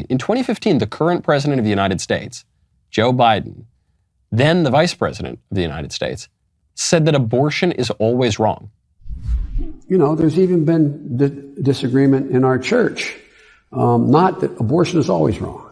2015. In 2015, the current president of the United States, Joe Biden, then the vice president of the United States, said that abortion is always wrong. You know, there's even been disagreement in our church. Not that abortion is always wrong.